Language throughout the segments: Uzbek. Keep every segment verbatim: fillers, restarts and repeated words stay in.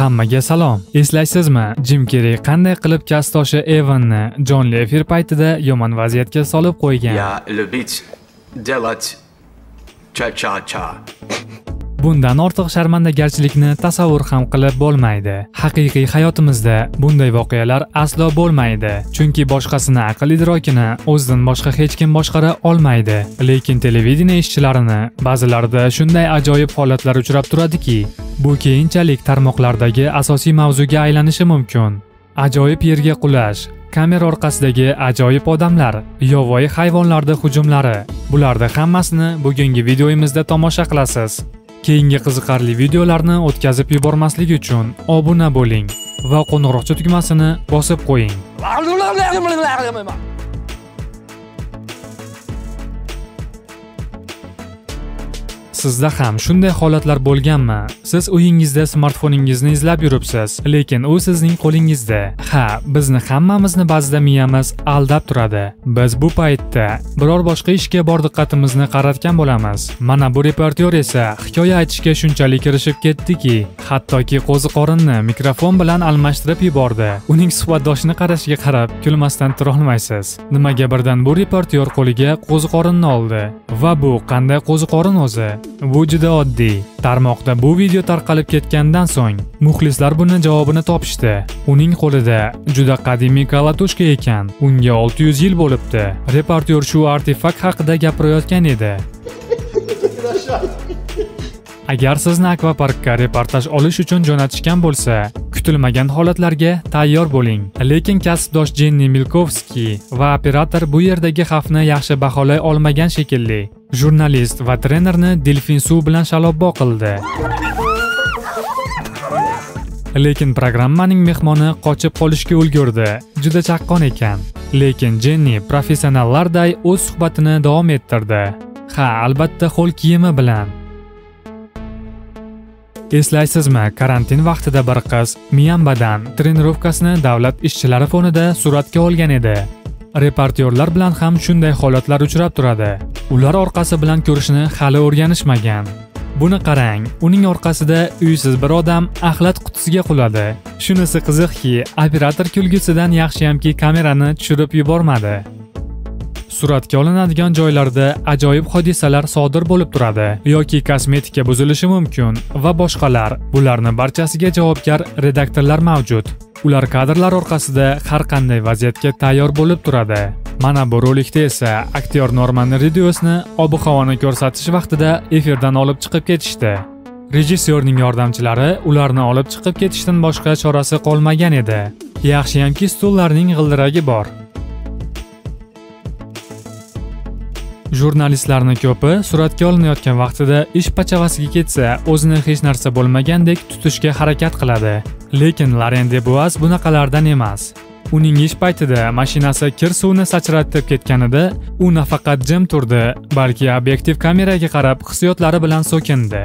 Hammaga salom. Eslaysizmi, Jim Carrey qanday qilib kasbdoshi Evanni jonli efir paytida yomon vaziyatga solib qo'ygan? Я любить делать cha-cha-cha. Bundan ortiq sharmandagarchilikni tasavvur ham qilib bo'lmaydi. Haqiqiy hayotimizda bunday voqealar aslo bo'lmaydi. Chunki boshqasini aql idrokini o'zidan boshqa hech kim boshqara olmaydi. Lekin televideniya ishchilarini ba'zilarida shunday ajoyib holatlar uchrab turadiki, bu keyinchalik tarmoqlardagi asosiy mavzuga aylanishi mumkin. Ajoyib yerga qulash, kamera orqasidagi ajoyib odamlar, yovvoyi hayvonlarning hujumlari. Bularning hammasini bugungi videoyimizda tomosha qilasiz. Keyingi qiziqarli videolarni o'tkazib yubormaslik uchun obuna bo'ling va qo'ng'iroqcha tugmasini bosib qo'ying. Sizda ham shunday holatlar bo'lganmi? Siz uyingizda smartfoningizni izlab yuribsiz, lekin u sizning qo'lingizda. Ha, bizni hammamizni ba'zida miyamiz aldab turadi. Biz bu paytda biror boshqa ishga bor diqqatimizni qaratgan bo'lamiz. Mana bu reportyor esa hikoya aytishga shunchalik kirishib ketdiki, hattoki qo'ziqorinni mikrofon bilan almashtirib yubordi. Uning suhbatdoshini qarashiga qarab, kulmasdan tura olmaysiz. Nimaga birdan bu reportyor qo'liga qo'ziqorinni oldi? Va bu qanday qo'ziqorin o'zi? Bu juda oddiy. Tarmoqda bu video tarqalib ketgandan so'ng muxlislar buni javobini topishdi. Uning qo'lida juda qadimiy kalatushka ekan. Unga olti yuz yil bo'libdi. Reportyor shu artefakt haqida gapirayotgan edi. Agar sizni akvaparkka reportaj olish uchun jo'natishgan bo'lsa, kutilmagan holatlarga tayyor bo'ling. Lekin kasbdosh Jenni Milkovskiy va operator bu yerdagi xavfni yaxshi baholay olmagan shekilli. Jurnalist va trenerni delfin suv bilan shalabbo qildi. Lekin programmaning mehmoni qochib qolishga ulgurdi. Juda chaqqon ekan. Lekin Jenni professionallarday o'z suhbatini davom ettirdi. Ha, albatta qo'l kiyimi bilan. Eslaysizmi, karantin vaqtida bir qiz Myanmadan trenirovkasini davlat ishchilari fonida suratga olgan edi. Reportyorlar bilan ham shunday holatlar uchrab turadi. Ular orqasi bilan ko'rishni hali o'rganishmagan. Buni qarang, uning orqasida uysiz bir odam axlat qutisiga quladi. Shunisi qiziqki, operator kulgisidan yaxshiyamki kamerani tushirib yubormadi. Suratga olinadigan joylarda ajoyib hodisalar sodir bo'lib turadi yoki kosmetika buzilishi mumkin va boshqalar. Bularning barchasiga javobgar redaktorlar mavjud. Ular kadrlar orqasida har qanday vaziyatga tayyor bo'lib turadi. Mana bu rolikda esa aktyor Norman Reedusni ob-havoni ko'rsatish vaqtida efirdan olib chiqib ketishdi. Rejissyorning yordamchilari ularni olib chiqib ketishdan boshqa chorasi qolmagan edi. Yaxshiyamki stullarning g'ildiragi bor. Jurnalistlarning ko'pi suratga olinayotgan vaqtida ish pachavasiga ketsa, o'zini hech narsa bo'lmagandek tutishga harakat qiladi. Lekin Laren Deboaz bunaqalardan emas. Uning ish paytida mashinasi kir suvni sachratib ketganida, u nafaqat jim turdi, balki obyektiv kameraga qarab hissiyotlari bilan so'kindi.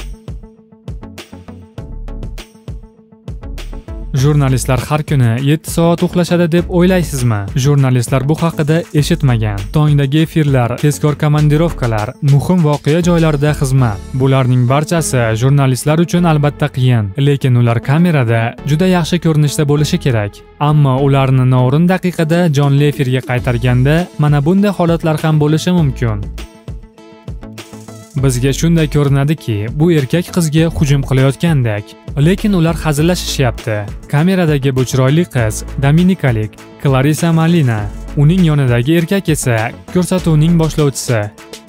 Jurnalistlar har kuni yetti soat uxlashadi deb o'ylaysizmi? Jurnalistlar bu haqida eshitmagan. Tongdagi efirlar, tezkor komandirovkalar, muhim voqea joylarida xizmat. Bularning barchasi jurnalistlar uchun albatta qiyin, lekin ular kamerada juda yaxshi ko'rinishda bo'lishi kerak. Ammo ularni noo'rin daqiqada jonli efirga qaytarganda mana bunday holatlar ham bo'lishi mumkin. Bizga shunday ko'rinadiki, bu erkak qizga hujum qilayotgandek, lekin ular hazillashishyapti. Kameradagi bu chiroyli qiz Dominikalik Clarissa Malina, uning yonidagi erkak esa ko'rsatuvning boshlovchisi.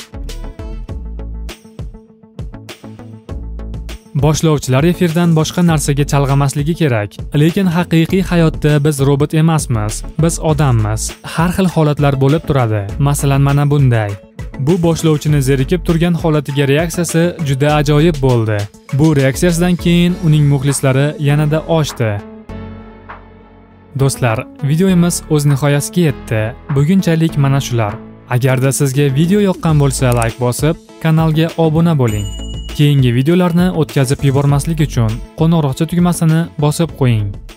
Boshlovchilar efirdan boshqa narsaga chalg'amasligi kerak, lekin haqiqiy hayotda biz robot emasmiz, biz odammiz. Har xil holatlar bo'lib turadi. Masalan, mana bunday. Bu boshlovchini zerikib turgan holatiga reaksiyasi juda ajoyib bo'ldi. Bu reaksiyasidan keyin uning muxlislari yanada oshdi. Do'stlar, videomiz o'z nihoyasiga yetdi. Bugunchalik mana shular. Agarda sizga video yoqqan bo'lsa, like bosib, kanalga obuna bo'ling. Keyingi videolarni o'tkazib yubormaslik uchun qo'ng'iroqcha tugmasini bosib qo'ying.